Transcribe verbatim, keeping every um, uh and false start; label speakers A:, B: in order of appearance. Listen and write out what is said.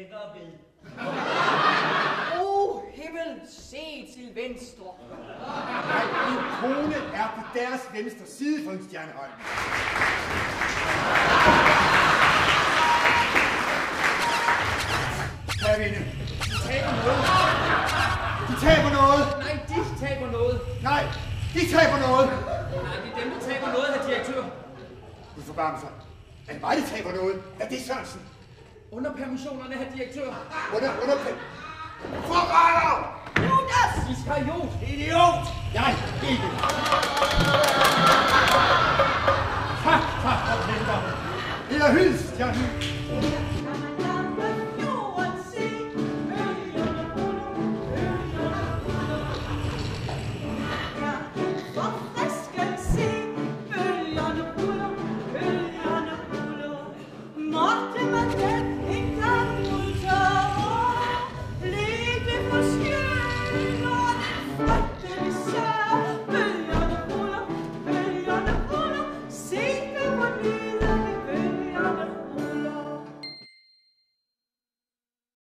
A: længere ved.
B: O himmel, se til venstre.
C: Nej, min kone er på deres venstre side for en stjerneholm. Kære vinde,
B: De taber noget.
C: de taber noget.
B: Nej, de taber noget.
C: Nej, de taber noget.
B: Nej, det er dem, der taber noget, herr direktør.
C: Du forbarmer sig. Er det mig, der taber noget? Er det Sørensen?
B: Under permissionerne, herr direktør.
C: Under, under, forræder!
B: Judas! Iskariot!
C: Idiot! Jeg ikke. Tak, tak, og pænder. Det er hyldest, jeg hyldest.